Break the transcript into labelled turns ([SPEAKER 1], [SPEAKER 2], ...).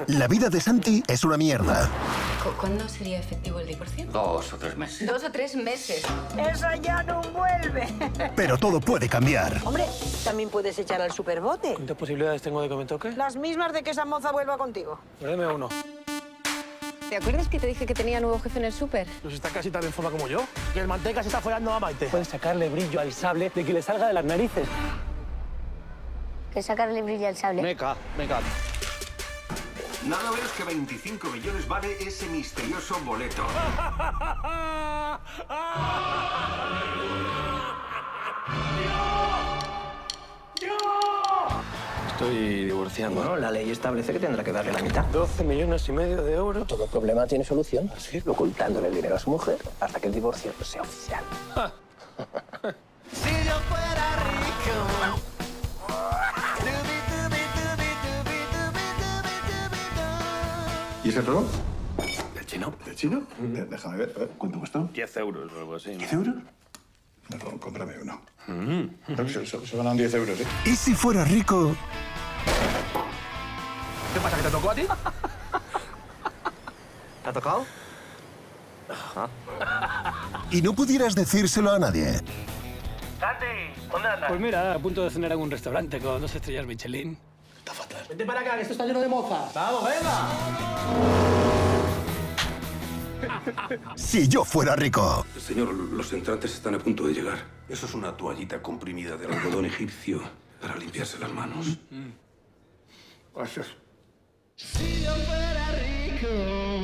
[SPEAKER 1] La vida de Santi es una mierda.
[SPEAKER 2] ¿Cuándo sería efectivo el divorcio?
[SPEAKER 3] 2 o 3 meses.
[SPEAKER 2] 2 o 3 meses.
[SPEAKER 4] ¡Eso ya no vuelve!
[SPEAKER 1] Pero todo puede cambiar.
[SPEAKER 4] Hombre, también puedes echar al superbote.
[SPEAKER 5] ¿Cuántas posibilidades tengo de que me toque?
[SPEAKER 4] Las mismas de que esa moza vuelva contigo.
[SPEAKER 5] Pues deme uno.
[SPEAKER 2] ¿Te acuerdas que te dije que tenía nuevo jefe en el súper?
[SPEAKER 5] Pues está casi tan en forma como yo. Que el manteca se está follando a Maite. Puedes sacarle brillo al sable de que le salga de las narices.
[SPEAKER 6] Que sacarle brillo al sable.
[SPEAKER 5] Meca.
[SPEAKER 7] Nada menos que 25 millones vale ese misterioso boleto.
[SPEAKER 5] Estoy divorciando.
[SPEAKER 8] Bueno, la ley establece que tendrá que darle la mitad.
[SPEAKER 5] 12,5 millones de euros.
[SPEAKER 8] Todo problema tiene solución.
[SPEAKER 5] ¿Así?
[SPEAKER 8] Ocultándole el dinero a su mujer hasta que el divorcio sea oficial.
[SPEAKER 5] Si yo fuera rico.
[SPEAKER 7] ¿Y ese reloj?
[SPEAKER 5] ¿El chino?
[SPEAKER 7] ¿El chino? Déjame ver, a ver, ¿cuánto costó?
[SPEAKER 5] 10 euros o algo así.
[SPEAKER 7] ¿10 euros? No, cómprame uno. Se ganan 10 euros, ¿eh?
[SPEAKER 1] ¿Y si fuera rico
[SPEAKER 5] ¿Qué pasa, que te tocó a ti?
[SPEAKER 8] ¿Te ha tocado?
[SPEAKER 1] y no pudieras decírselo a nadie?
[SPEAKER 8] ¡Santi! ¿Dónde andas?
[SPEAKER 5] Pues mira, a punto de cenar en un restaurante con 2 estrellas Michelin.
[SPEAKER 7] Está fatal.
[SPEAKER 5] Vente para acá, que esto está lleno de mozas. ¡Vamos, venga!
[SPEAKER 1] Si yo fuera rico.
[SPEAKER 7] Señor, los entrantes están a punto de llegar. Eso es una toallita comprimida de algodón egipcio para limpiarse las manos.
[SPEAKER 5] Si yo fuera rico.